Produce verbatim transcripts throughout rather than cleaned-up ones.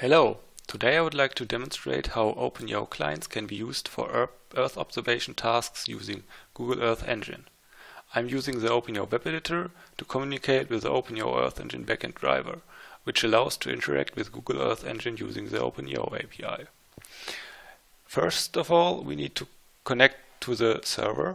Hello, today I would like to demonstrate how OpenEO clients can be used for Earth observation tasks using Google Earth Engine. I'm using the OpenEO web editor to communicate with the OpenEO Earth Engine backend driver, which allows to interact with Google Earth Engine using the OpenEO A P I. First of all, we need to connect to the server,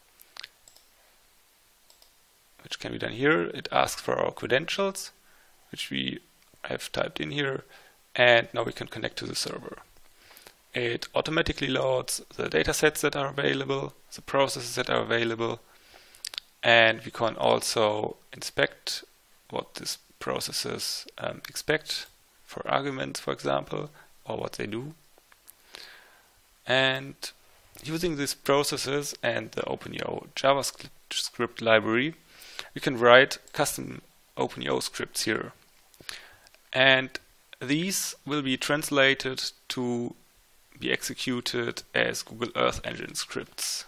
which can be done here. It asks for our credentials, which we have typed in here. And now we can connect to the server. It automatically loads the datasets that are available, the processes that are available, and we can also inspect what these processes um, expect for arguments, for example, or what they do. And using these processes and the OpenEO JavaScript library, we can write custom OpenEO scripts here. And these will be translated to be executed as Google Earth Engine scripts.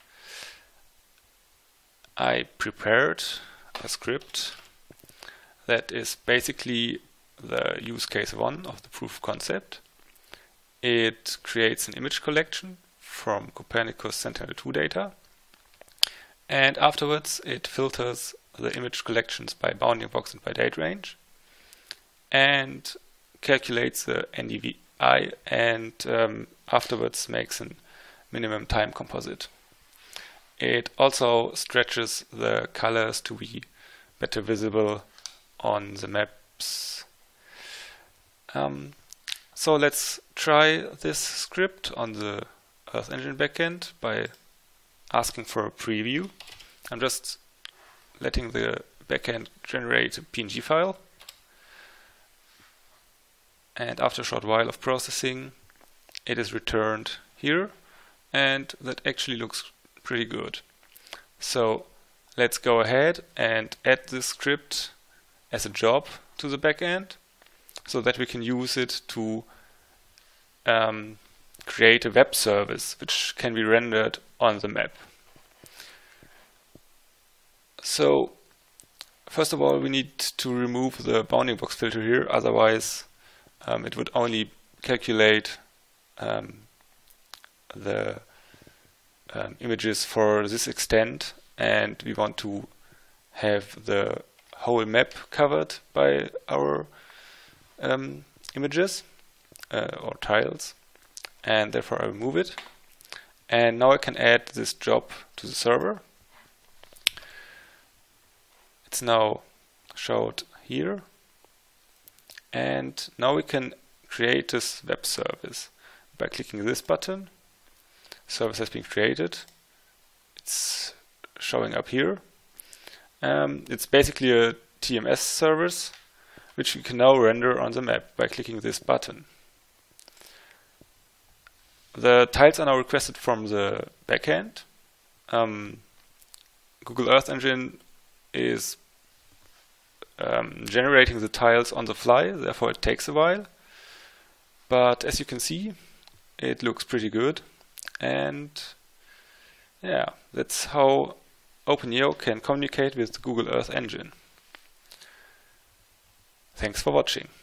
I prepared a script that is basically the use case one of the proof of concept. It creates an image collection from Copernicus Sentinel two data, and afterwards it filters the image collections by bounding box and by date range, and calculates the N D V I, and um, afterwards makes a minimum time composite. It also stretches the colors to be better visible on the maps. Um, so let's try this script on the Earth Engine backend by asking for a preview. I'm just letting the backend generate a P N G file. And after a short while of processing, it is returned here, and that actually looks pretty good. So let's go ahead and add this script as a job to the backend so that we can use it to um, create a web service which can be rendered on the map. So first of all, we need to remove the bounding box filter here, otherwise Um, it would only calculate um, the um, images for this extent, and we want to have the whole map covered by our um, images uh, or tiles, and therefore I remove it. And now I can add this job to the server. It's now showed here. And now we can create this web service by clicking this button. Service has been created. It's showing up here. Um, it's basically a T M S service, which we can now render on the map by clicking this button. The tiles are now requested from the backend. Um, Google Earth Engine is Um, generating the tiles on the fly, therefore it takes a while. But as you can see, it looks pretty good. And yeah, that's how OpenEO can communicate with the Google Earth Engine. Thanks for watching.